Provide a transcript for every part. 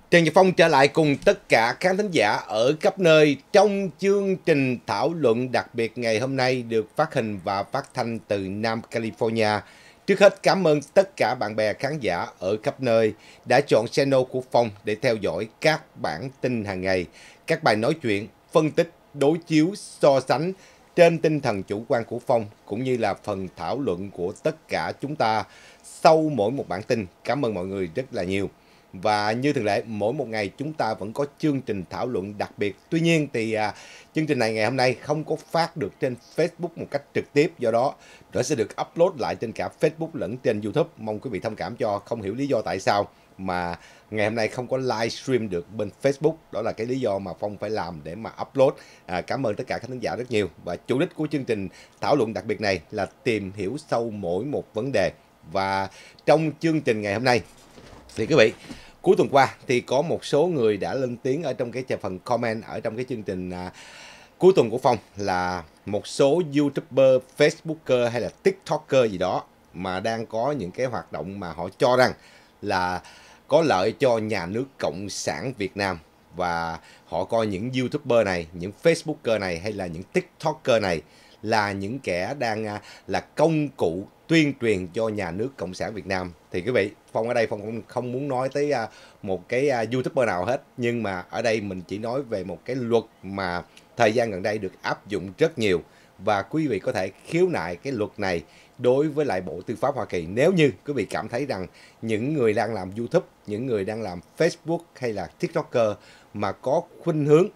Trần Nhật Phong trở lại cùng tất cả khán thính giả ở khắp nơi trong chương trình thảo luận đặc biệt ngày hôm nay được phát hình và phát thanh từ Nam California. Trước hết cảm ơn tất cả bạn bè khán giả ở khắp nơi đã chọn channel của Phong để theo dõi các bản tin hàng ngày, các bài nói chuyện, phân tích, đối chiếu, so sánh trên tinh thần chủ quan của Phong cũng như là phần thảo luận của tất cả chúng ta sau mỗi một bản tin. Cảm ơn mọi người rất là nhiều. Và như thường lệ, mỗi một ngày chúng ta vẫn có chương trình thảo luận đặc biệt. Tuy nhiên thì chương trình này ngày hôm nay không có phát được trên Facebook một cách trực tiếp. Do đó, nó sẽ được upload lại trên cả Facebook lẫn trên YouTube. Mong quý vị thông cảm cho, không hiểu lý do tại sao mà ngày hôm nay không có livestream được bên Facebook. Đó là cái lý do mà Phong phải làm để mà upload. Cảm ơn tất cả các khán giả rất nhiều. Và chủ đích của chương trình thảo luận đặc biệt này là tìm hiểu sâu mỗi một vấn đề. Và trong chương trình ngày hôm nay thì quý vị, cuối tuần qua thì có một số người đã lên tiếng ở trong cái phần comment ở trong cái chương trình cuối tuần của Phong là một số YouTuber, Facebooker hay là TikToker gì đó mà đang có những cái hoạt động mà họ cho rằng là có lợi cho nhà nước Cộng sản Việt Nam. Và họ coi những YouTuber này, những Facebooker này hay là những TikToker này là những kẻ đang là công cụ tuyên truyền cho nhà nước Cộng sản Việt Nam. Thì quý vị, Phong ở đây Phong không muốn nói tới một cái YouTuber nào hết, nhưng mà ở đây mình chỉ nói về một cái luật mà thời gian gần đây được áp dụng rất nhiều, và quý vị có thể khiếu nại cái luật này đối với lại Bộ Tư pháp Hoa Kỳ nếu như quý vị cảm thấy rằng những người đang làm YouTube, những người đang làm Facebook hay là TikToker mà có khuynh hướng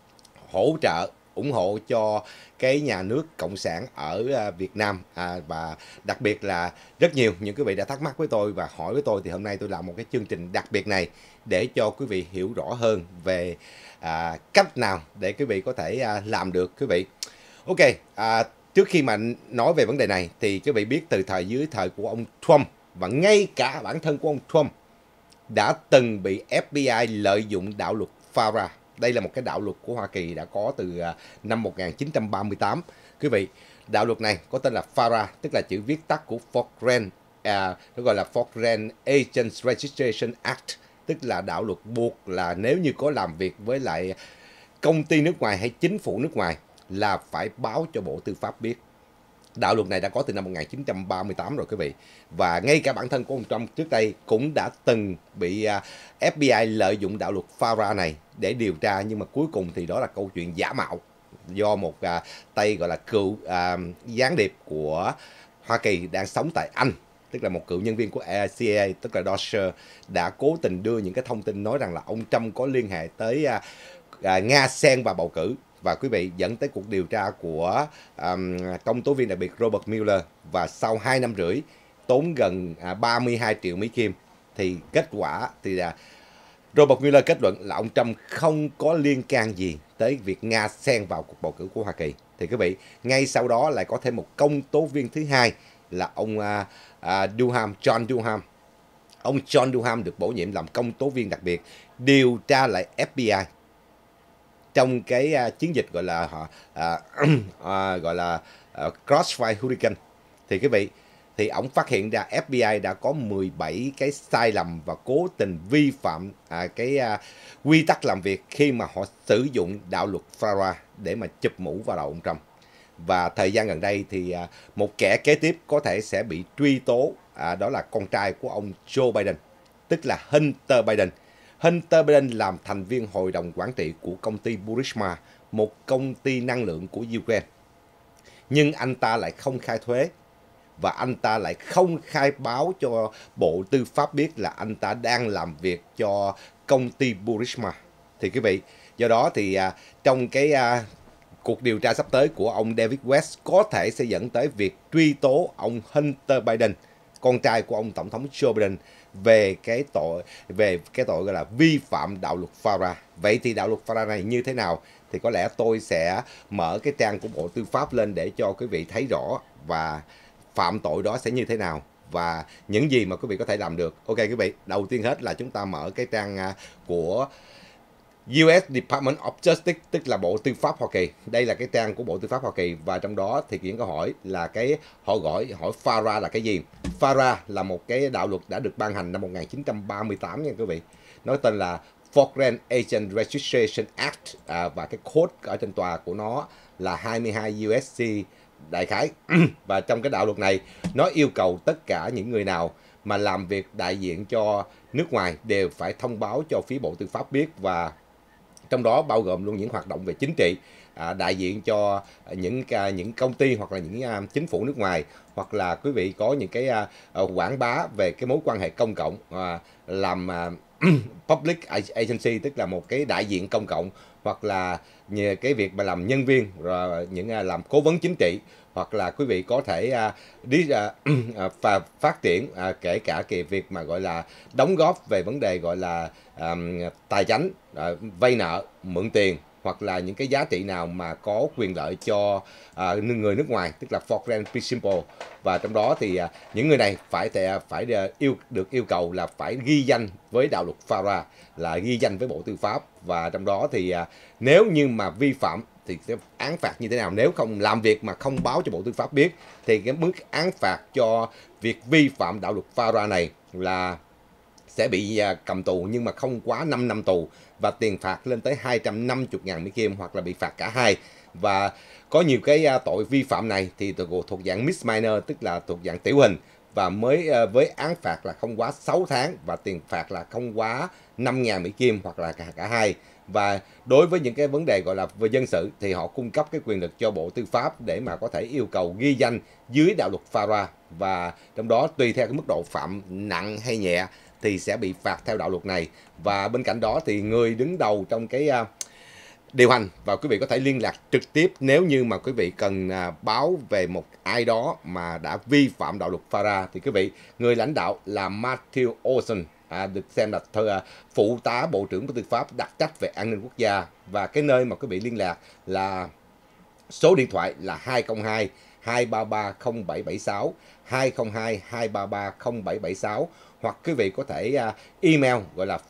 hỗ trợ, ủng hộ cho cái nhà nước Cộng sản ở Việt Nam. Và đặc biệt là rất nhiều những quý vị đã thắc mắc với tôi và hỏi với tôi, thì hôm nay tôi làm một cái chương trình đặc biệt này để cho quý vị hiểu rõ hơn về cách nào để quý vị có thể làm được quý vị. Ok, trước khi mà nói về vấn đề này thì quý vị biết từ dưới thời của ông Trump, và ngay cả bản thân của ông Trump đã từng bị FBI lợi dụng đạo luật FARA. Đây là một cái đạo luật của Hoa Kỳ đã có từ năm 1938. Quý vị, đạo luật này có tên là FARA, tức là chữ viết tắt của Foreign, nó gọi là Foreign Agents Registration Act, tức là đạo luật buộc là nếu như có làm việc với lại công ty nước ngoài hay chính phủ nước ngoài là phải báo cho Bộ Tư pháp biết. Đạo luật này đã có từ năm 1938 rồi quý vị. Và ngay cả bản thân của ông Trump trước đây cũng đã từng bị FBI lợi dụng đạo luật FARA này để điều tra, nhưng mà cuối cùng thì đó là câu chuyện giả mạo do một tay gọi là cựu gián điệp của Hoa Kỳ đang sống tại Anh, tức là một cựu nhân viên của CIA, tức là Dosher, đã cố tình đưa những cái thông tin nói rằng là ông Trump có liên hệ tới Nga xen vào bầu cử, và quý vị dẫn tới cuộc điều tra của công tố viên đặc biệt Robert Mueller. Và sau 2 năm rưỡi tốn gần 32 triệu Mỹ Kim thì kết quả thì Robert Mueller kết luận là ông Trump không có liên can gì tới việc Nga xen vào cuộc bầu cử của Hoa Kỳ. Thì quý vị, ngay sau đó lại có thêm một công tố viên thứ hai là ông Durham, John Durham. Ông John Durham được bổ nhiệm làm công tố viên đặc biệt điều tra lại FBI trong cái chiến dịch gọi là Crossfire Hurricane. Thì quý vị, thì ông phát hiện ra FBI đã có 17 cái sai lầm và cố tình vi phạm quy tắc làm việc khi mà họ sử dụng đạo luật FARA để mà chụp mũ vào đầu ông Trump. Và thời gian gần đây thì một kẻ kế tiếp có thể sẽ bị truy tố, đó là con trai của ông Joe Biden, tức là Hunter Biden. Hunter Biden làm thành viên hội đồng quản trị của công ty Burisma, một công ty năng lượng của Ukraine. Nhưng anh ta lại không khai thuế, và anh ta lại không khai báo cho Bộ Tư pháp biết là anh ta đang làm việc cho công ty Burisma. Thì quý vị, do đó thì trong cái cuộc điều tra sắp tới của ông David West có thể sẽ dẫn tới việc truy tố ông Hunter Biden, con trai của ông Tổng thống Joe Biden, về cái tội gọi là vi phạm đạo luật FARA. Vậy thì đạo luật FARA này như thế nào? Thì có lẽ tôi sẽ mở cái trang của Bộ Tư pháp lên để cho quý vị thấy rõ và phạm tội đó sẽ như thế nào và những gì mà quý vị có thể làm được. Ok quý vị, đầu tiên hết là chúng ta mở cái trang của US Department of Justice, tức là Bộ Tư pháp Hoa Kỳ. Đây là cái trang của Bộ Tư pháp Hoa Kỳ, và trong đó thì những câu hỏi là họ hỏi FARA là cái gì. FARA là một cái đạo luật đã được ban hành năm 1938 nha quý vị. Nó tên là Foreign Agent Registration Act, và cái code ở trên tòa của nó là 22 USC đại khái. Và trong cái đạo luật này, nó yêu cầu tất cả những người nào mà làm việc đại diện cho nước ngoài đều phải thông báo cho phía Bộ Tư pháp biết, và trong đó bao gồm luôn những hoạt động về chính trị, đại diện cho những công ty hoặc là những chính phủ nước ngoài, hoặc là quý vị có những cái quảng bá về cái mối quan hệ công cộng, làm public agency, tức là một cái đại diện công cộng, hoặc là cái việc mà làm nhân viên, rồi làm cố vấn chính trị, hoặc là quý vị có thể đi và phát triển, kể cả cái việc mà gọi là đóng góp về vấn đề gọi là tài chính, vay nợ, mượn tiền, hoặc là những cái giá trị nào mà có quyền lợi cho người nước ngoài, tức là foreign principal. Và trong đó thì những người này phải được yêu cầu là phải ghi danh với đạo luật FARA, là ghi danh với Bộ Tư pháp. Và trong đó thì nếu như mà vi phạm thì sẽ án phạt như thế nào. Nếu không làm việc mà không báo cho Bộ Tư pháp biết thì cái mức án phạt cho việc vi phạm đạo luật FARA này là sẽ bị cầm tù, nhưng mà không quá 5 năm tù, và tiền phạt lên tới 250.000 Mỹ Kim, hoặc là bị phạt cả hai. Và có nhiều cái tội vi phạm này thì thuộc dạng misdemeanor, tức là thuộc dạng tiểu hình, và với án phạt là không quá 6 tháng và tiền phạt là không quá 5.000 Mỹ Kim, hoặc là cả hai. Và đối với những cái vấn đề gọi là về dân sự thì họ cung cấp cái quyền lực cho Bộ Tư pháp để mà có thể yêu cầu ghi danh dưới đạo luật FARA, và trong đó tùy theo cái mức độ phạm nặng hay nhẹ thì sẽ bị phạt theo đạo luật này. Và bên cạnh đó thì người đứng đầu trong cái điều hành, và quý vị có thể liên lạc trực tiếp nếu như mà quý vị cần báo về một ai đó mà đã vi phạm đạo luật FARA, thì quý vị, người lãnh đạo là Matthew Olson, được xem là phụ tá Bộ trưởng Bộ Tư pháp đặc trách về an ninh quốc gia. Và cái nơi mà quý vị liên lạc là số điện thoại là 202 233 0776, 202 233 0776, hoặc quý vị có thể email gọi là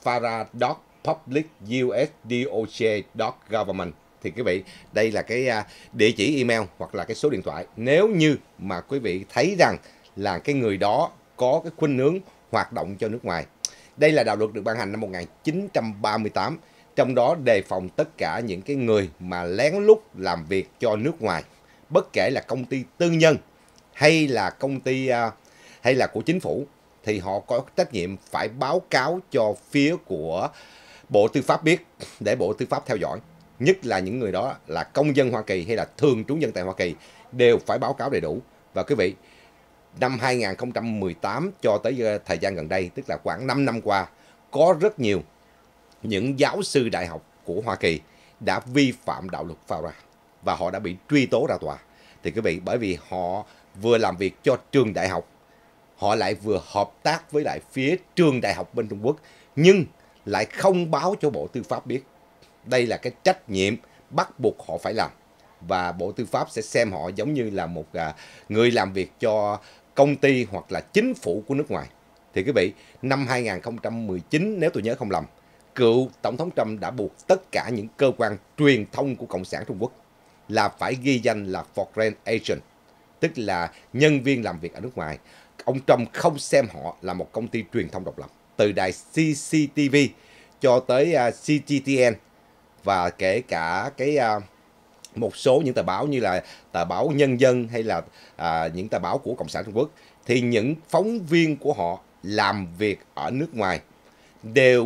fara.publicusdoj.government. Thì quý vị, đây là cái địa chỉ email hoặc là cái số điện thoại nếu như mà quý vị thấy rằng là cái người đó có cái khuynh hướng hoạt động cho nước ngoài. Đây là đạo luật được ban hành năm 1938, trong đó đề phòng tất cả những cái người mà lén lút làm việc cho nước ngoài, bất kể là công ty tư nhân hay là công ty hay là của chính phủ, thì họ có trách nhiệm phải báo cáo cho phía của Bộ Tư pháp biết để Bộ Tư pháp theo dõi. Nhất là những người đó là công dân Hoa Kỳ hay là thường trú nhân tại Hoa Kỳ đều phải báo cáo đầy đủ. Và quý vị, năm 2018 cho tới thời gian gần đây, tức là khoảng 5 năm qua, có rất nhiều những giáo sư đại học của Hoa Kỳ đã vi phạm đạo luật FARA và họ đã bị truy tố ra tòa. Thì quý vị, bởi vì họ vừa làm việc cho trường đại học, họ lại vừa hợp tác với lại phía trường đại học bên Trung Quốc, nhưng lại không báo cho Bộ Tư pháp biết. Đây là cái trách nhiệm bắt buộc họ phải làm, và Bộ Tư pháp sẽ xem họ giống như là một người làm việc cho công ty hoặc là chính phủ của nước ngoài. Thì quý vị, năm 2019 nếu tôi nhớ không lầm, cựu Tổng thống Trump đã buộc tất cả những cơ quan truyền thông của Cộng sản Trung Quốc là phải ghi danh là foreign agent, tức là nhân viên làm việc ở nước ngoài. Ông Trump không xem họ là một công ty truyền thông độc lập. Từ đài CCTV cho tới CGTN, và kể cả cái một số những tờ báo như là tờ báo Nhân dân hay là những tờ báo của Cộng sản Trung Quốc, thì những phóng viên của họ làm việc ở nước ngoài đều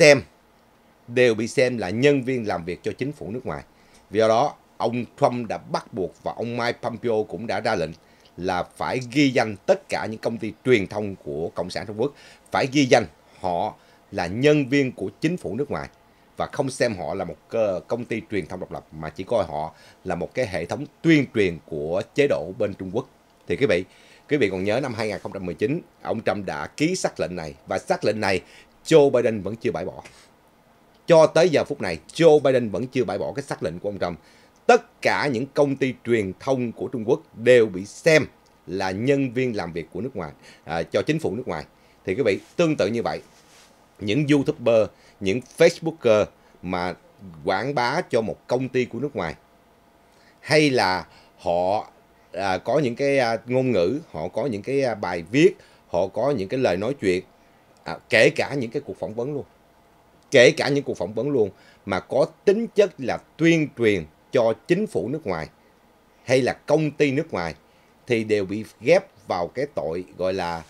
bị xem là nhân viên làm việc cho chính phủ nước ngoài. Vì đó, ông Trump đã bắt buộc, và ông Mike Pompeo cũng đã ra lệnh là phải ghi danh tất cả những công ty truyền thông của Cộng sản Trung Quốc, phải ghi danh họ là nhân viên của chính phủ nước ngoài, và không xem họ là một công ty truyền thông độc lập, mà chỉ coi họ là một cái hệ thống tuyên truyền của chế độ bên Trung Quốc. Thì quý vị còn nhớ năm 2019, ông Trump đã ký sắc lệnh này, và sắc lệnh này Joe Biden vẫn chưa bãi bỏ. Cho tới giờ phút này, Joe Biden vẫn chưa bãi bỏ cái sắc lệnh của ông Trump. Tất cả những công ty truyền thông của Trung Quốc đều bị xem là nhân viên làm việc của nước ngoài, cho chính phủ nước ngoài. Thì quý vị, tương tự như vậy, những YouTuber, những Facebooker mà quảng bá cho một công ty của nước ngoài, hay là họ có những cái ngôn ngữ, họ có những cái bài viết, họ có những cái lời nói chuyện, kể cả những cái cuộc phỏng vấn luôn, kể cả những cuộc phỏng vấn luôn, mà có tính chất là tuyên truyền cho chính phủ nước ngoài hay là công ty nước ngoài, thì đều bị ghép vào cái tội gọi là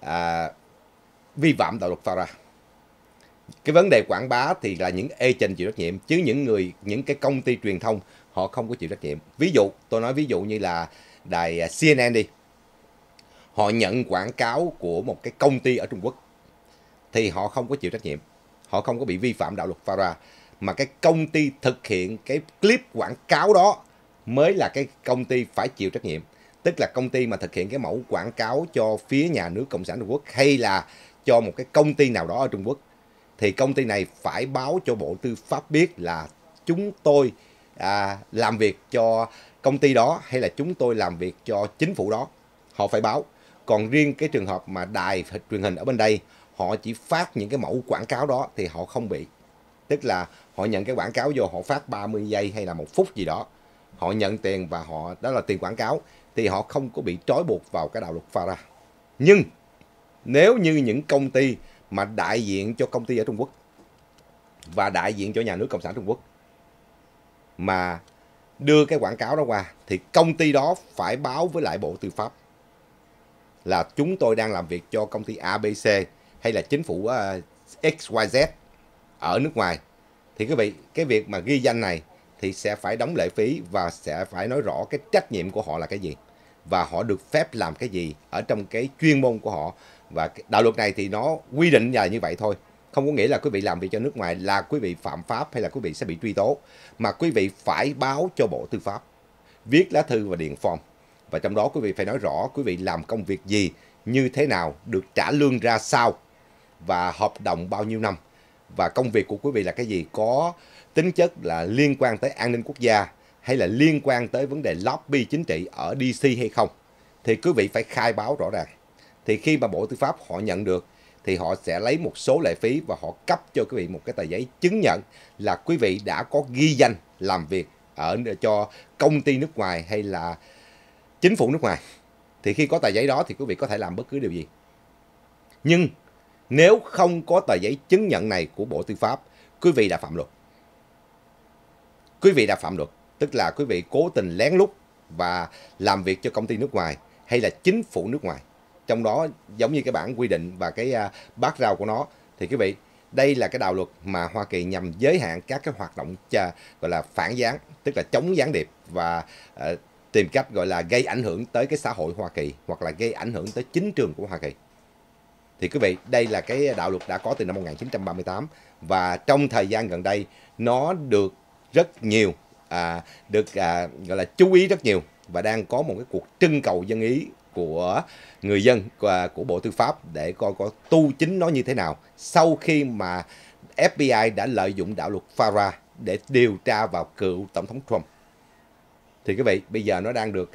vi phạm đạo luật FARA. Cái vấn đề quảng bá thì là những agent chịu trách nhiệm, chứ những cái công ty truyền thông họ không có chịu trách nhiệm. Ví dụ tôi nói ví dụ như là đài CNN đi, họ nhận quảng cáo của một cái công ty ở Trung Quốc thì họ không có chịu trách nhiệm, họ không có bị vi phạm đạo luật FARA, mà cái công ty thực hiện cái clip quảng cáo đó mới là cái công ty phải chịu trách nhiệm. Tức là công ty mà thực hiện cái mẫu quảng cáo cho phía nhà nước Cộng sản Trung Quốc hay là cho một cái công ty nào đó ở Trung Quốc, thì công ty này phải báo cho Bộ Tư pháp biết là chúng tôi làm việc cho công ty đó hay là chúng tôi làm việc cho chính phủ đó. Họ phải báo. Còn riêng cái trường hợp mà đài truyền hình ở bên đây, họ chỉ phát những cái mẫu quảng cáo đó thì họ không bị. Tức là họ nhận cái quảng cáo vô, họ phát 30 giây hay là 1 phút gì đó, họ nhận tiền và đó là tiền quảng cáo, thì họ không có bị trói buộc vào cái đạo luật FARA. Nhưng nếu như những công ty mà đại diện cho công ty ở Trung Quốc và đại diện cho nhà nước Cộng sản Trung Quốc mà đưa cái quảng cáo đó qua, thì công ty đó phải báo với lại Bộ Tư pháp là chúng tôi đang làm việc cho công ty ABC hay là chính phủ XYZ ở nước ngoài. Thì quý vị, cái việc mà ghi danh này thì sẽ phải đóng lệ phí và sẽ phải nói rõ cái trách nhiệm của họ là cái gì và họ được phép làm cái gì ở trong cái chuyên môn của họ. Và đạo luật này thì nó quy định là như vậy thôi, không có nghĩa là quý vị làm việc cho nước ngoài là quý vị phạm pháp hay là quý vị sẽ bị truy tố, mà quý vị phải báo cho Bộ Tư pháp, viết lá thư và điện form, và trong đó quý vị phải nói rõ quý vị làm công việc gì, như thế nào, được trả lương ra sao và hợp đồng bao nhiêu năm, và công việc của quý vị là cái gì, có tính chất là liên quan tới an ninh quốc gia hay là liên quan tới vấn đề lobby chính trị ở DC hay không, thì quý vị phải khai báo rõ ràng. Thì khi mà Bộ Tư pháp họ nhận được thì họ sẽ lấy một số lệ phí và họ cấp cho quý vị một cái tờ giấy chứng nhận là quý vị đã có ghi danh làm việc cho công ty nước ngoài hay là chính phủ nước ngoài. Thì khi có tờ giấy đó thì quý vị có thể làm bất cứ điều gì. Nhưng nếu không có tờ giấy chứng nhận này của Bộ Tư pháp, quý vị đã phạm luật. Quý vị đã phạm luật, tức là quý vị cố tình lén lút và làm việc cho công ty nước ngoài hay là chính phủ nước ngoài. Trong đó giống như cái bản quy định và cái background của nó, thì quý vị, đây là cái đạo luật mà Hoa Kỳ nhằm giới hạn các cái hoạt động gọi là phản gián, tức là chống gián điệp và tìm cách gọi là gây ảnh hưởng tới cái xã hội Hoa Kỳ hoặc là gây ảnh hưởng tới chính trường của Hoa Kỳ. Thì quý vị, đây là cái đạo luật đã có từ năm 1938 và trong thời gian gần đây nó được rất nhiều gọi là chú ý rất nhiều, và đang có một cái cuộc trưng cầu dân ý của người dân của Bộ Tư pháp để coi có tu chính nó như thế nào sau khi mà FBI đã lợi dụng đạo luật FARA để điều tra vào cựu tổng thống Trump. Thì quý vị, bây giờ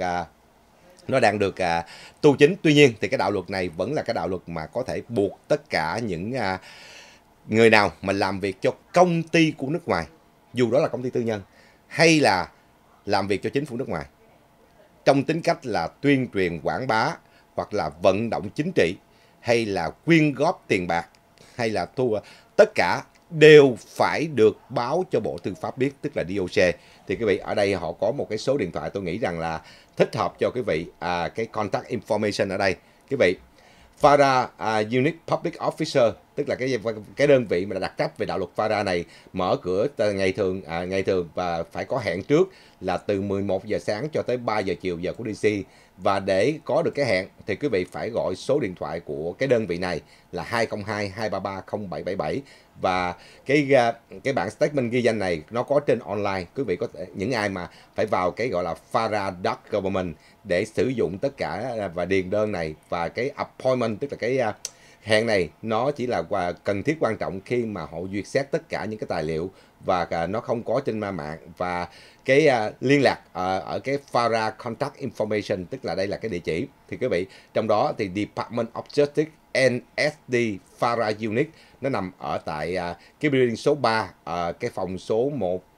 nó đang được tu chính. Tuy nhiên thì cái đạo luật này vẫn là cái đạo luật mà có thể buộc tất cả những người nào mà làm việc cho công ty của nước ngoài, dù đó là công ty tư nhân hay là làm việc cho chính phủ nước ngoài, trong tính cách là tuyên truyền quảng bá hoặc là vận động chính trị hay là quyên góp tiền bạc hay là tất cả đều phải được báo cho Bộ Tư pháp biết, tức là DOJ. Thì quý vị, ở đây họ có một cái số điện thoại tôi nghĩ rằng là thích hợp cho quý vị, cái contact information ở đây. Quý vị, FARA Unit Public Officer, tức là cái đơn vị mà đặc trách về đạo luật FARA này, mở cửa ngày thường và phải có hẹn trước là từ 11 giờ sáng cho tới 3 giờ chiều giờ của DC. Và để có được cái hẹn thì quý vị phải gọi số điện thoại của cái đơn vị này là 202 233 0777. Và cái bản statement ghi danh này nó có trên online. Quý vị có thể, những ai mà phải vào cái gọi là FARA.government để sử dụng tất cả và điền đơn này, và cái appointment, tức là cái hẹn này, nó chỉ là cần thiết quan trọng khi mà họ duyệt xét tất cả những cái tài liệu và nó không có trên mạng. Và cái liên lạc ở cái FARA Contact Information, tức là đây là cái địa chỉ. Thì quý vị, trong đó thì Department of Justice NSD FARA Unit nó nằm ở tại cái building số 3, cái phòng số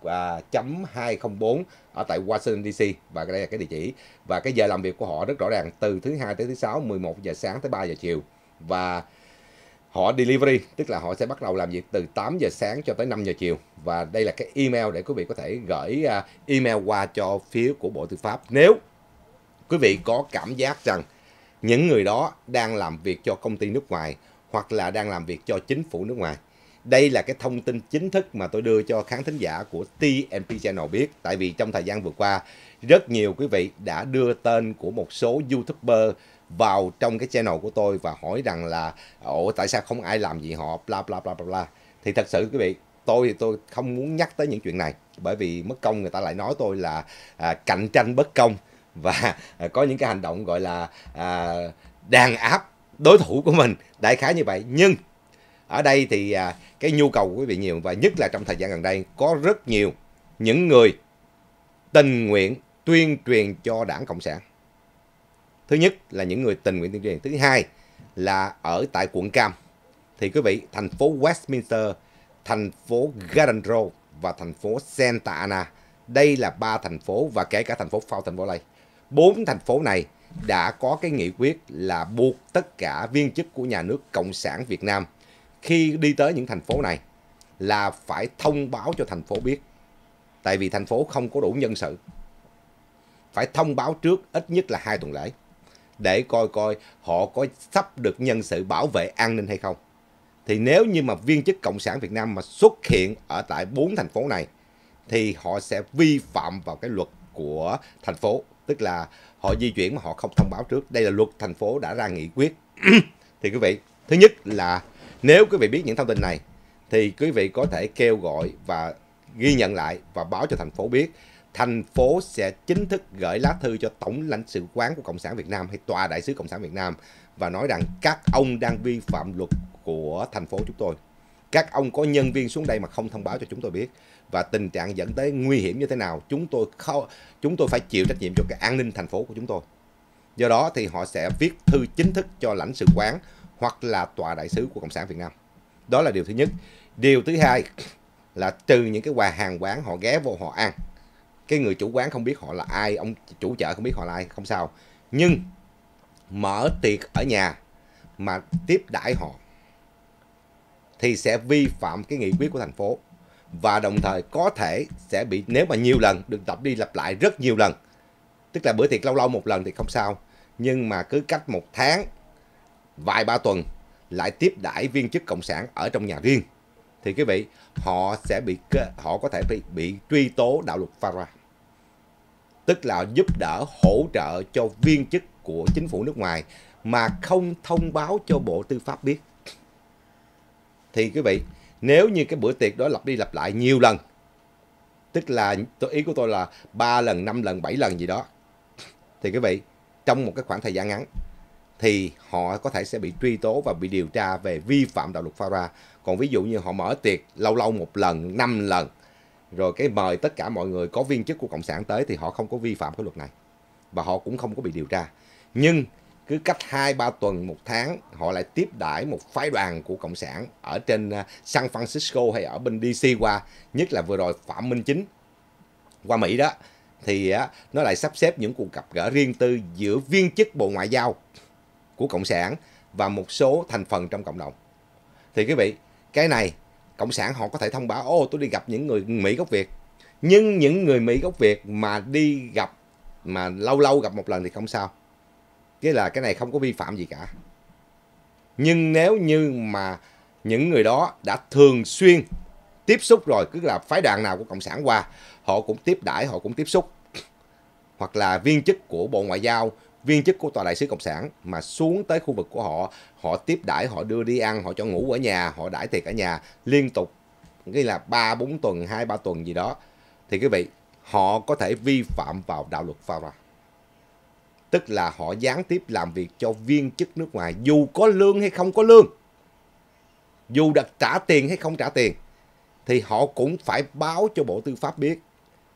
1.204 ở tại Washington DC, và đây là cái địa chỉ. Và cái giờ làm việc của họ rất rõ ràng, từ thứ Hai tới thứ Sáu 11 giờ sáng tới 3 giờ chiều. Và họ delivery, tức là họ sẽ bắt đầu làm việc từ 8 giờ sáng cho tới 5 giờ chiều. Và đây là cái email để quý vị có thể gửi email qua cho phía của Bộ Tư pháp. Nếu quý vị có cảm giác rằng những người đó đang làm việc cho công ty nước ngoài hoặc là đang làm việc cho chính phủ nước ngoài. Đây là cái thông tin chính thức mà tôi đưa cho khán thính giả của TNP Channel biết. Tại vì trong thời gian vừa qua, rất nhiều quý vị đã đưa tên của một số YouTuber vào trong cái channel của tôi và hỏi rằng là ồ, tại sao không ai làm gì họ, bla bla bla bla. Thì thật sự quý vị, tôi không muốn nhắc tới những chuyện này, bởi vì mất công người ta lại nói tôi là cạnh tranh bất công và có những cái hành động gọi là đàn áp đối thủ của mình, đại khái như vậy. Nhưng ở đây thì cái nhu cầu của quý vị nhiều, và nhất là trong thời gian gần đây có rất nhiều những người tình nguyện tuyên truyền cho Đảng Cộng sản. Thứ nhất là những người tình nguyện tuyên truyền. Thứ hai là ở tại quận Cam. Thì quý vị, thành phố Westminster, thành phố Garden Grove và thành phố Santa Ana. Đây là 3 thành phố và kể cả thành phố Fountain Valley. 4 thành phố này đã có cái nghị quyết là buộc tất cả viên chức của nhà nước Cộng sản Việt Nam khi đi tới những thành phố này là phải thông báo cho thành phố biết. Tại vì thành phố không có đủ nhân sự. Phải thông báo trước ít nhất là 2 tuần lễ để coi họ có sắp được nhân sự bảo vệ an ninh hay không. Thì nếu như mà viên chức Cộng sản Việt Nam mà xuất hiện ở tại 4 thành phố này thì họ sẽ vi phạm vào cái luật của thành phố. Tức là họ di chuyển mà họ không thông báo trước. Đây là luật thành phố đã ra nghị quyết. Thì quý vị, thứ nhất là nếu quý vị biết những thông tin này thì quý vị có thể kêu gọi và ghi nhận lại và báo cho thành phố biết. Thành phố sẽ chính thức gửi lá thư cho Tổng lãnh sự quán của Cộng sản Việt Nam hay Tòa đại sứ Cộng sản Việt Nam và nói rằng các ông đang vi phạm luật của thành phố chúng tôi. Các ông có nhân viên xuống đây mà không thông báo cho chúng tôi biết, và tình trạng dẫn tới nguy hiểm như thế nào chúng tôi phải chịu trách nhiệm cho cái an ninh thành phố của chúng tôi. Do đó thì họ sẽ viết thư chính thức cho lãnh sự quán hoặc là Tòa đại sứ của Cộng sản Việt Nam. Đó là điều thứ nhất. Điều thứ hai là trừ những cái hàng quán họ ghé vô họ ăn, cái người chủ quán không biết họ là ai, ông chủ chợ không biết họ là ai, không sao. Nhưng mở tiệc ở nhà mà tiếp đãi họ thì sẽ vi phạm cái nghị quyết của thành phố. Và đồng thời có thể sẽ bị, nếu mà nhiều lần, được lặp đi lặp lại rất nhiều lần, tức là bữa tiệc lâu lâu một lần thì không sao, nhưng mà cứ cách 1 tháng, vài 3 tuần lại tiếp đãi viên chức Cộng sản ở trong nhà riêng thì quý vị, họ có thể bị truy tố đạo luật FARA. Tức là giúp đỡ, hỗ trợ cho viên chức của chính phủ nước ngoài mà không thông báo cho Bộ Tư pháp biết. Thì quý vị, nếu như cái bữa tiệc đó lặp đi lặp lại nhiều lần, tức là ý của tôi là 3 lần, 5 lần, 7 lần gì đó, thì quý vị, trong một cái khoảng thời gian ngắn thì họ có thể sẽ bị truy tố và bị điều tra về vi phạm đạo luật FARA. Còn ví dụ như họ mở tiệc lâu lâu 1 lần, 5 lần, rồi cái mời tất cả mọi người có viên chức của Cộng sản tới thì họ không có vi phạm cái luật này và họ cũng không có bị điều tra. Nhưng cứ cách 2-3 tuần, 1 tháng họ lại tiếp đãi một phái đoàn của Cộng sản ở trên San Francisco hay ở bên DC qua, nhất là vừa rồi Phạm Minh Chính qua Mỹ đó, thì nó lại sắp xếp những cuộc gặp gỡ riêng tư giữa viên chức Bộ Ngoại giao của Cộng sản và một số thành phần trong cộng đồng. Thì quý vị, cái này Cộng sản họ có thể thông báo, ô tôi đi gặp những người Mỹ gốc Việt. Nhưng những người Mỹ gốc Việt mà đi gặp mà lâu lâu gặp một lần thì không sao. Cái là cái này không có vi phạm gì cả. Nhưng nếu như mà những người đó đã thường xuyên tiếp xúc rồi, cứ là phái đoàn nào của Cộng sản qua, họ cũng tiếp đãi, họ cũng tiếp xúc. Hoặc là viên chức của Bộ Ngoại giao, viên chức của Tòa đại sứ Cộng sản mà xuống tới khu vực của họ, họ tiếp đãi, họ đưa đi ăn, họ cho ngủ ở nhà, họ đãi tiệc ở nhà liên tục, nghĩa là 3-4 tuần, 2-3 tuần gì đó, thì quý vị, họ có thể vi phạm vào đạo luật FARA. Tức là họ gián tiếp làm việc cho viên chức nước ngoài, dù có lương hay không có lương, dù được trả tiền hay không trả tiền, thì họ cũng phải báo cho Bộ Tư pháp biết.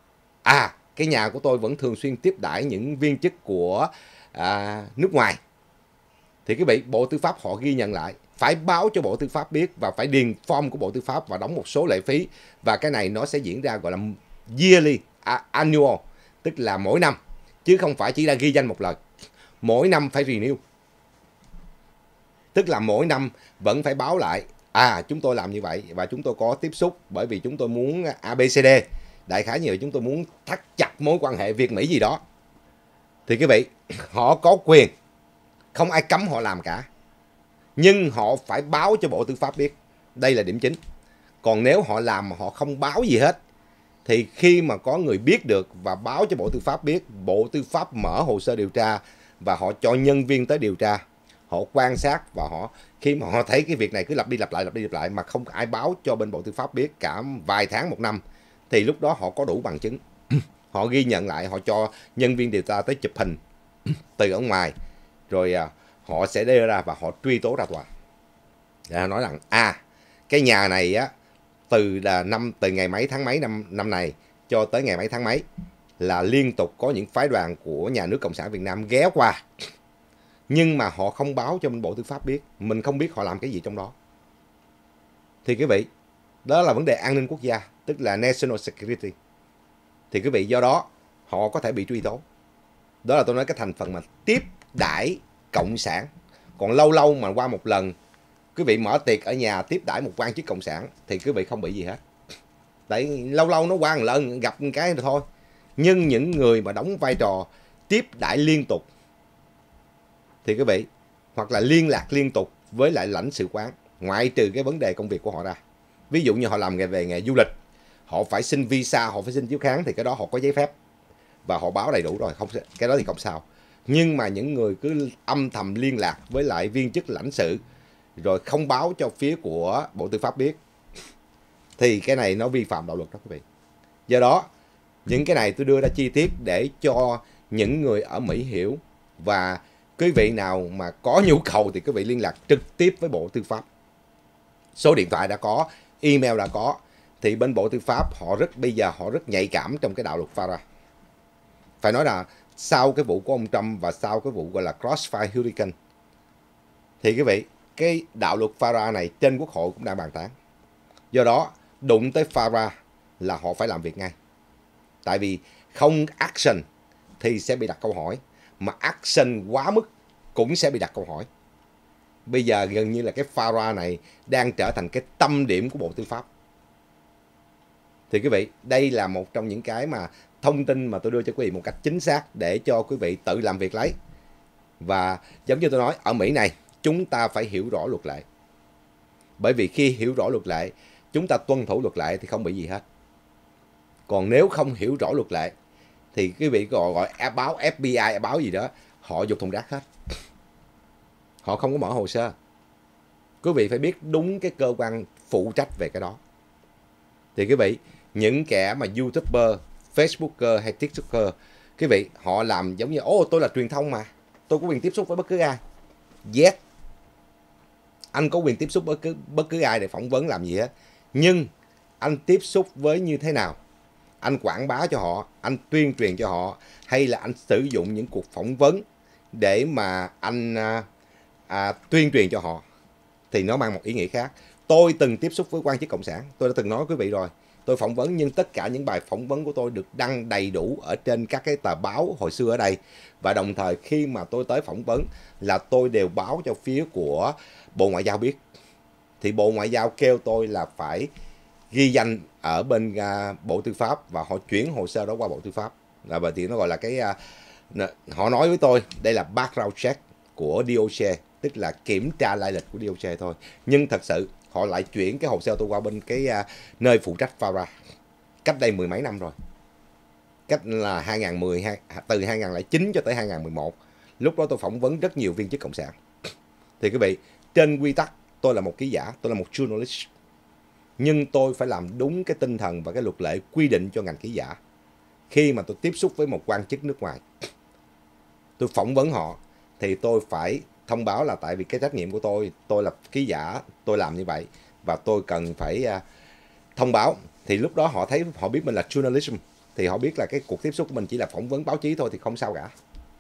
Cái nhà của tôi vẫn thường xuyên tiếp đãi những viên chức của nước ngoài. Thì quý vị, Bộ Tư pháp họ ghi nhận lại, phải báo cho Bộ Tư pháp biết và phải điền form của Bộ Tư pháp và đóng một số lệ phí. Và cái này nó sẽ diễn ra gọi là yearly, annual, tức là mỗi năm, chứ không phải chỉ là ghi danh một lần. Mỗi năm phải renew. Tức là mỗi năm vẫn phải báo lại, chúng tôi làm như vậy và chúng tôi có tiếp xúc bởi vì chúng tôi muốn ABCD. Đại khái như vậy, chúng tôi muốn thắt chặt mối quan hệ Việt Mỹ gì đó. Thì quý vị, họ có quyền, không ai cấm họ làm cả. Nhưng họ phải báo cho Bộ Tư pháp biết. Đây là điểm chính. Còn nếu họ làm mà họ không báo gì hết, thì khi mà có người biết được và báo cho Bộ Tư pháp biết, Bộ Tư pháp mở hồ sơ điều tra và họ cho nhân viên tới điều tra. Họ quan sát và khi mà họ thấy cái việc này cứ lặp đi lặp lại mà không ai báo cho bên Bộ Tư pháp biết cả vài tháng, một năm, thì lúc đó họ có đủ bằng chứng. Họ ghi nhận lại, họ cho nhân viên điều tra tới chụp hình từ ở ngoài, rồi họ sẽ đưa ra và họ truy tố ra tòa. Nói rằng cái nhà này á, từ ngày mấy tháng mấy năm này cho tới ngày mấy tháng mấy là liên tục có những phái đoàn của nhà nước Cộng sản Việt Nam ghé qua, nhưng mà họ không báo cho Bộ Tư pháp biết. Mình không biết họ làm cái gì trong đó. Thì quý vị, đó là vấn đề an ninh quốc gia, tức là national security. Thì quý vị, do đó họ có thể bị truy tố. Đó là tôi nói cái thành phần mà tiếp đãi cộng sản. Còn lâu lâu mà qua một lần quý vị mở tiệc ở nhà tiếp đãi một quan chức cộng sản thì quý vị không bị gì hết. Tại lâu lâu nó qua một lần gặp một cái rồi thôi. Nhưng những người mà đóng vai trò tiếp đãi liên tục thì quý vị, hoặc là liên lạc liên tục với lại lãnh sự quán, ngoại trừ cái vấn đề công việc của họ ra. Ví dụ như họ làm về nghề du lịch, họ phải xin visa, họ phải xin chiếu kháng, thì cái đó họ có giấy phép và họ báo đầy đủ rồi, không, cái đó thì không sao. Nhưng mà những người cứ âm thầm liên lạc với lại viên chức lãnh sự rồi không báo cho phía của Bộ Tư pháp biết thì cái này nó vi phạm đạo luật đó quý vị. Do đó những cái này tôi đưa ra chi tiết để cho những người ở Mỹ hiểu, và quý vị nào mà có nhu cầu thì quý vị liên lạc trực tiếp với Bộ Tư pháp. Số điện thoại đã có, email đã có. Thì bên Bộ Tư pháp bây giờ họ rất nhạy cảm trong cái đạo luật FARA. Phải nói là sau cái vụ của ông Trump và sau cái vụ gọi là Crossfire Hurricane thì quý vị, cái đạo luật FARA này trên Quốc hội cũng đang bàn tán. Do đó đụng tới FARA là họ phải làm việc ngay. Tại vì không action thì sẽ bị đặt câu hỏi, mà action quá mức cũng sẽ bị đặt câu hỏi. Bây giờ gần như là cái FARA này đang trở thành cái tâm điểm của Bộ Tư pháp. Thì quý vị, đây là một trong những cái mà thông tin mà tôi đưa cho quý vị một cách chính xác để cho quý vị tự làm việc lấy. Và giống như tôi nói, ở Mỹ này chúng ta phải hiểu rõ luật lệ. Bởi vì khi hiểu rõ luật lệ, chúng ta tuân thủ luật lệ thì không bị gì hết. Còn nếu không hiểu rõ luật lệ thì quý vị gọi báo FBI, báo gì đó, họ giục thùng rác hết. Họ không có mở hồ sơ. Quý vị phải biết đúng cái cơ quan phụ trách về cái đó. Thì quý vị, những kẻ mà YouTuber, Facebooker hay TikToker, quý vị, họ làm giống như tôi là truyền thông mà, tôi có quyền tiếp xúc với bất cứ ai. Yes, anh có quyền tiếp xúc với bất cứ ai để phỏng vấn làm gì hết. Nhưng anh tiếp xúc với như thế nào? Anh quảng bá cho họ, anh tuyên truyền cho họ, hay là anh sử dụng những cuộc phỏng vấn để mà anh tuyên truyền cho họ, thì nó mang một ý nghĩa khác. Tôi từng tiếp xúc với quan chức cộng sản, tôi đã từng nói với quý vị rồi. Tôi phỏng vấn, nhưng tất cả những bài phỏng vấn của tôi được đăng đầy đủ ở trên các cái tờ báo hồi xưa ở đây. Và đồng thời khi mà tôi tới phỏng vấn là tôi đều báo cho phía của Bộ Ngoại giao biết. Thì Bộ Ngoại giao kêu tôi là phải ghi danh ở bên Bộ Tư pháp và họ chuyển hồ sơ đó qua Bộ Tư pháp. Và thì nó gọi là cái họ nói với tôi đây là background check của DOJ, tức là kiểm tra lai lịch của DOJ thôi. Nhưng thật sự họ lại chuyển cái hồ sơ tôi qua bên cái nơi phụ trách FARA cách đây mười mấy năm rồi. Cách là 2010, từ 2009 cho tới 2011. Lúc đó tôi phỏng vấn rất nhiều viên chức cộng sản. Thì quý vị, trên quy tắc tôi là một ký giả, tôi là một journalist. Nhưng tôi phải làm đúng cái tinh thần và cái luật lệ quy định cho ngành ký giả. Khi mà tôi tiếp xúc với một quan chức nước ngoài, tôi phỏng vấn họ thì tôi phải thông báo là tại vì cái trách nhiệm của tôi là ký giả, tôi làm như vậy và tôi cần phải thông báo. Thì lúc đó họ biết mình là journalism, thì họ biết là cái cuộc tiếp xúc của mình chỉ là phỏng vấn báo chí thôi thì không sao cả.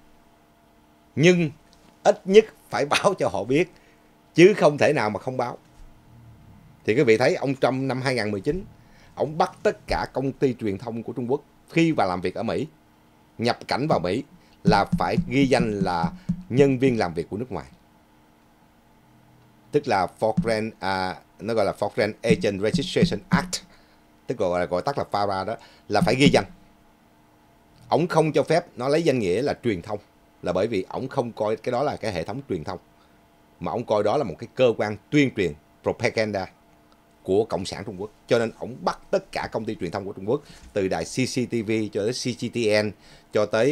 Nhưng ít nhất phải báo cho họ biết, chứ không thể nào mà không báo. Thì quý vị thấy ông Trump năm 2019, ông bắt tất cả công ty truyền thông của Trung Quốc khi vào làm việc ở Mỹ, nhập cảnh vào Mỹ là phải ghi danh là nhân viên làm việc của nước ngoài. tức là Foreign nó gọi là Foreign Agent Registration Act, tức gọi là gọi tắt là FARA đó, là phải ghi danh. Ổng không cho phép nó lấy danh nghĩa là truyền thông, là bởi vì ổng không coi cái đó là cái hệ thống truyền thông, mà ổng coi đó là một cái cơ quan tuyên truyền propaganda của Cộng sản Trung Quốc. Cho nên ổng bắt tất cả công ty truyền thông của Trung Quốc, từ đài CCTV cho tới CGTN, cho tới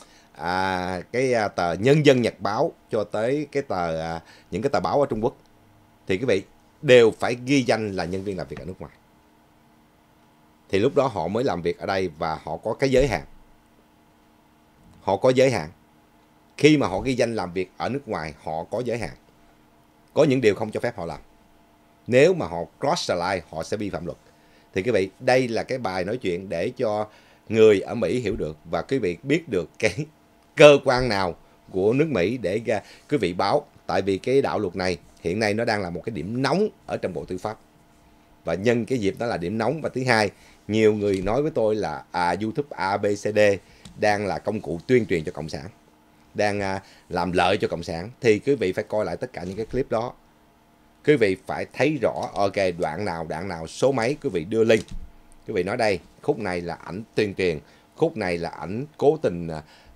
tờ Nhân dân Nhật báo, cho tới những cái tờ báo ở Trung Quốc, thì quý vị đều phải ghi danh là nhân viên làm việc ở nước ngoài. Thì lúc đó họ mới làm việc ở đây và họ có cái giới hạn. Họ có giới hạn. Khi mà họ ghi danh làm việc ở nước ngoài, họ có giới hạn. Có những điều không cho phép họ làm. Nếu mà họ cross the line, họ sẽ vi phạm luật. Thì quý vị, đây là cái bài nói chuyện để cho người ở Mỹ hiểu được, và quý vị biết được cái cơ quan nào của nước Mỹ để quý vị báo. Tại vì cái đạo luật này hiện nay nó đang là một cái điểm nóng ở trong Bộ Tư pháp. Và nhân cái dịp đó là điểm nóng. Và thứ hai, nhiều người nói với tôi là YouTube ABCD đang là công cụ tuyên truyền cho Cộng sản, đang làm lợi cho Cộng sản. Thì quý vị phải coi lại tất cả những cái clip đó. Quý vị phải thấy rõ, ok, đoạn nào, số mấy, quý vị đưa link. Quý vị nói đây, khúc này là ảnh tuyên truyền, khúc này là ảnh cố tình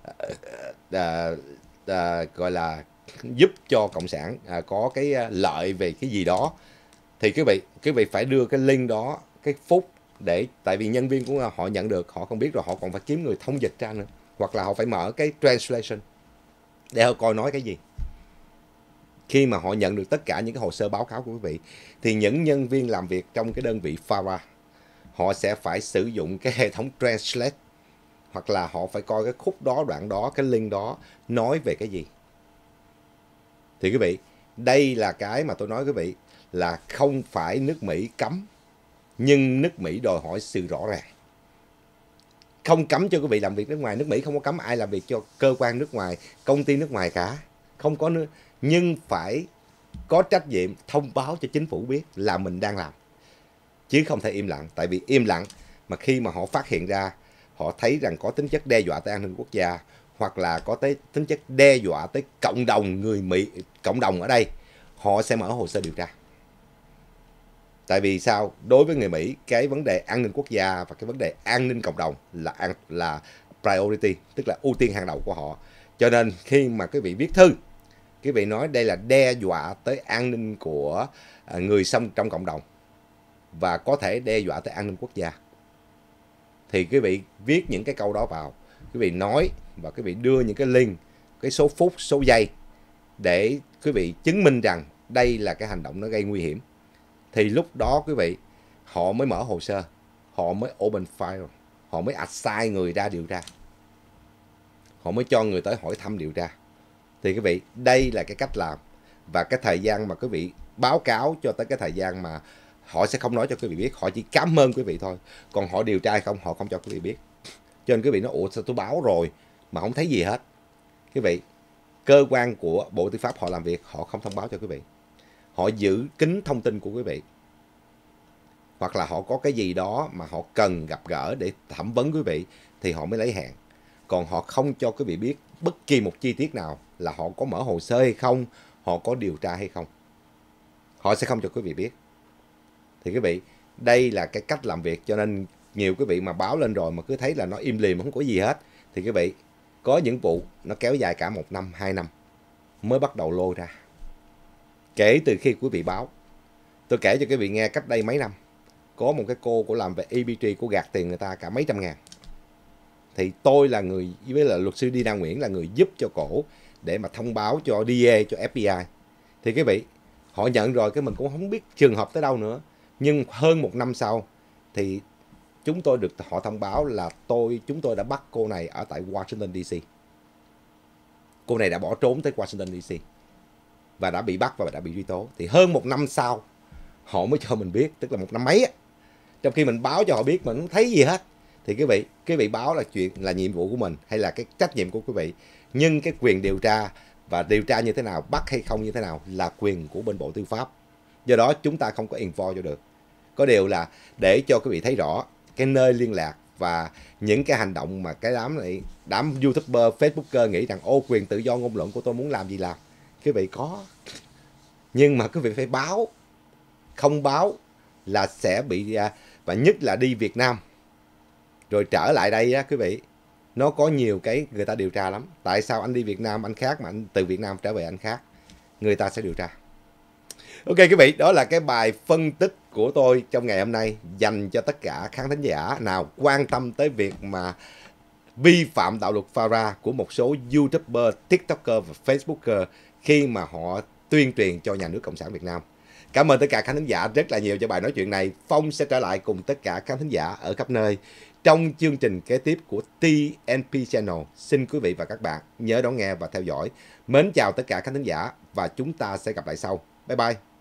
gọi là giúp cho Cộng sản có cái lợi về cái gì đó. Thì quý vị phải đưa cái link đó, cái phút, để tại vì nhân viên của họ nhận được, họ không biết rồi họ còn phải kiếm người thông dịch ra nữa, hoặc là họ phải mở cái translation để họ coi nói cái gì. Khi mà họ nhận được tất cả những cái hồ sơ báo cáo của quý vị, thì những nhân viên làm việc trong cái đơn vị FARA, họ sẽ phải sử dụng cái hệ thống translate, hoặc là họ phải coi cái khúc đó, đoạn đó, cái link đó nói về cái gì. Thì quý vị, đây là cái mà tôi nói quý vị, là không phải nước Mỹ cấm, nhưng nước Mỹ đòi hỏi sự rõ ràng. Không cấm cho quý vị làm việc nước ngoài. Nước Mỹ không có cấm ai làm việc cho cơ quan nước ngoài, công ty nước ngoài cả. Không có nữa. Nhưng phải có trách nhiệm thông báo cho chính phủ biết là mình đang làm. Chứ không thể im lặng. Tại vì im lặng mà khi mà họ phát hiện ra, họ thấy rằng có tính chất đe dọa tới an ninh quốc gia, hoặc là có tính chất đe dọa tới cộng đồng người Mỹ, cộng đồng ở đây, họ sẽ mở hồ sơ điều tra. Tại vì sao? Đối với người Mỹ, cái vấn đề an ninh quốc gia và cái vấn đề an ninh cộng đồng là priority, tức là ưu tiên hàng đầu của họ. Cho nên khi mà quý vị viết thư, quý vị nói đây là đe dọa tới an ninh của người sống trong cộng đồng, và có thể đe dọa tới an ninh quốc gia, thì quý vị viết những cái câu đó vào, quý vị nói, và quý vị đưa những cái link, cái số phút, số giây, để quý vị chứng minh rằng đây là cái hành động nó gây nguy hiểm. Thì lúc đó quý vị, họ mới mở hồ sơ, họ mới open file, họ mới assign người ra điều tra, họ mới cho người tới hỏi thăm điều tra. Thì quý vị, đây là cái cách làm. Và cái thời gian mà quý vị báo cáo cho tới cái thời gian mà họ sẽ không nói cho quý vị biết, họ chỉ cảm ơn quý vị thôi. Còn họ điều tra hay không, họ không cho quý vị biết. Cho nên quý vị nói, ủa sao tôi báo rồi mà không thấy gì hết. Quý vị, cơ quan của Bộ Tư pháp họ làm việc, họ không thông báo cho quý vị. Họ giữ kín thông tin của quý vị. Hoặc là họ có cái gì đó mà họ cần gặp gỡ để thẩm vấn quý vị, thì họ mới lấy hẹn. Còn họ không cho quý vị biết bất kỳ một chi tiết nào là họ có mở hồ sơ hay không, họ có điều tra hay không. Họ sẽ không cho quý vị biết. Thì quý vị, đây là cái cách làm việc. Cho nên nhiều quý vị mà báo lên rồi mà cứ thấy là nó im lìm, không có gì hết, thì quý vị, có những vụ nó kéo dài cả 1 năm, 2 năm mới bắt đầu lôi ra. Kể từ khi quý vị báo, tôi kể cho quý vị nghe, cách đây mấy năm, có một cái cô làm về EBT, cô gạt tiền người ta cả mấy trăm ngàn. Thì tôi là người, với là luật sư Dina Nguyễn, là người giúp cho cổ để mà thông báo cho DA, cho FBI. Thì quý vị, họ nhận rồi, cái mình cũng không biết trường hợp tới đâu nữa. Nhưng hơn 1 năm sau thì chúng tôi được họ thông báo là chúng tôi đã bắt cô này ở tại Washington DC. Cô này đã bỏ trốn tới Washington DC và đã bị bắt và đã bị truy tố. Thì hơn 1 năm sau họ mới cho mình biết, tức là 1 năm mấy á. Trong khi mình báo cho họ biết mình không thấy gì hết. Thì quý vị báo là chuyện là nhiệm vụ của mình, hay là cái trách nhiệm của quý vị. Nhưng cái quyền điều tra, và điều tra như thế nào, bắt hay không như thế nào, là quyền của bên Bộ Tư pháp. Do đó chúng ta không có info cho được. Có điều là để cho quý vị thấy rõ cái nơi liên lạc và những cái hành động mà cái đám YouTuber, Facebooker nghĩ rằng ô, quyền tự do ngôn luận của tôi, muốn làm gì làm. Quý vị, có Nhưng mà quý vị phải báo, không báo là sẽ bị, và nhất là đi Việt Nam rồi trở lại đây á quý vị, nó có nhiều cái người ta điều tra lắm. Tại sao anh đi Việt Nam anh khác mà anh từ Việt Nam trở về anh khác? Người ta sẽ điều tra. Ok quý vị, đó là cái bài phân tích của tôi trong ngày hôm nay dành cho tất cả khán thính giả nào quan tâm tới việc mà vi phạm đạo luật FARA của một số YouTuber, TikToker và Facebooker khi mà họ tuyên truyền cho nhà nước Cộng sản Việt Nam. Cảm ơn tất cả khán thính giả rất là nhiều cho bài nói chuyện này. Phong sẽ trở lại cùng tất cả khán thính giả ở khắp nơi trong chương trình kế tiếp của TNP Channel. Xin quý vị và các bạn nhớ đón nghe và theo dõi. Mến chào tất cả khán thính giả và chúng ta sẽ gặp lại sau. Bye bye.